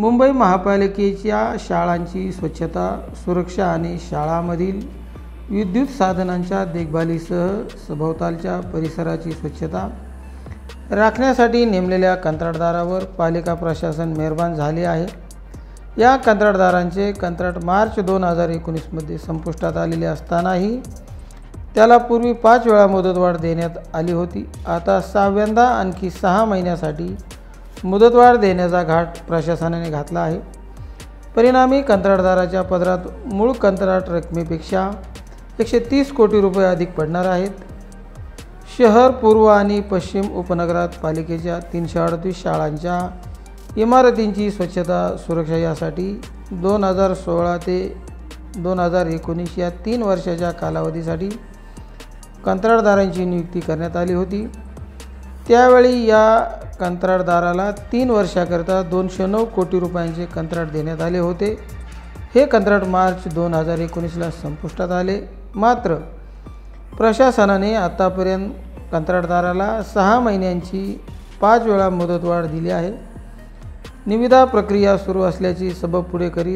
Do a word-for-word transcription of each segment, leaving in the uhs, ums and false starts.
मुंबई महापालिकेच्या शाळांची स्वच्छता, सुरक्षा आणि शाळांमधील विद्युत साधनांच्या देखभालीसह सभोवतालच्या परिसराची स्वच्छता राखण्यासाठी नेमलेल्या कंत्राटदारावर पालिका प्रशासन मेहरबान झाले आहे। या कंत्राटदारांचे कंत्राट मार्च दोन हजार एकोणीसमध्ये संपुष्टात आलेले असतानाही त्याला पूर्वी पाच वेळा मुदतवाढ देण्यात आली होती। आता सहाव्यांदा आणखी सहा महिन्यासाठी मुदतवाढ देण्याचा घाट प्रशासनाने घातला आहे। परिणामी कंत्राटदाराच्या पदरात मूळ कंत्राट रकमेपेक्षा एकशे तीस कोटी रुपये अधिक पडणार आहेत। शहर, पूर्व आणि पश्चिम उपनगरात पालिकेच्या तीनशे अडतीस शाळांच्या इमारतींची स्वच्छता, सुरक्षा यासाठी दोन हजार सोळा ते दोन हजार एकोणीस या तीन वर्षाच्या कालावधीसाठी कंत्राटदारांची नियुक्ती करण्यात आली होती। त्यावेळी या कंत्राटदाराला तीन वर्षाकरता दोनशे नऊ कोटी रुपयांचे कंत्राट देण्यात आले होते। हे कंत्राट मार्च दोन हजार एकोणीसला संपुष्टात आले। मात्र प्रशासनाने आतापर्यंत कंत्राटदाराला सहा महिन्यांची पाच वेळा मुदतवाढ दिली आहे। निविदा प्रक्रिया सुरू असल्याची सबब पुढे करीत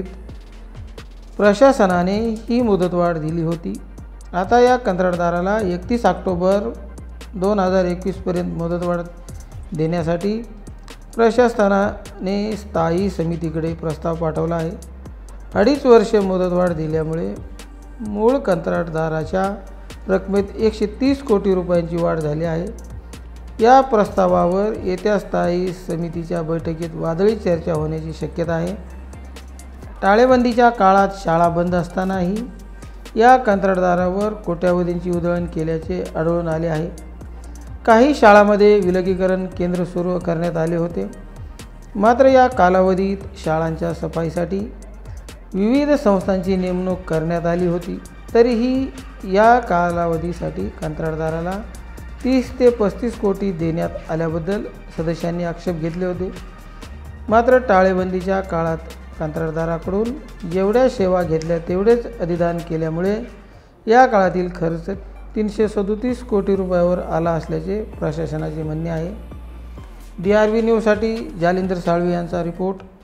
प्रशासनाने ही मुदतवाढ दिली होती। आता या कंत्राटदाराला एकतीस ऑक्टोबर दोन हजार एकवीसपर्यंत मुदतवाढ देण्यासाठी प्रशासनाने स्थायी समितीकडे प्रस्ताव पाठवला आहे। अडीच वर्षे मुदतवाढ दिल्यामुळे मूळ कंत्राटदाराच्या रकमेत एकशे तीस कोटी रुपयांची वाढ झाली आहे। या प्रस्तावावर येत्या स्थायी समितीच्या बैठकीत वादळी चर्चा होण्याची शक्यता आहे। टाळेबंदीच्या काळात शाळा बंद असतानाही या कंत्राटदारावर कोट्यावधींची उधळण केल्याचे आढळून आले आहे। काही शाळांमध्ये विलगीकरण केंद्र सुरू करण्यात आले होते। मात्र या कालावधीत शाळांच्या सफाईसाठी विविध संस्थांची नेमणूक करण्यात आली होती। तरीही या कालावधीसाठी कंत्राटदाराला तीस ते पस्तीस कोटी देण्यात आल्याबद्दल सदस्यांनी आक्षेप घेतले होते। मात्र टाळेबंदीच्या काळात कंत्राटदाराकडून जेवढ्या सेवा घेतल्या तेवढेच अधिदान केल्यामुळे या काळातील खर्च तीनशे सदोतीस कोटी रुपयावर आला असल्याचे प्रशासनाचे म्हणणे आहे। डी आर व्ही न्यूजसाठी जालिंदर साळवी यांचा रिपोर्ट।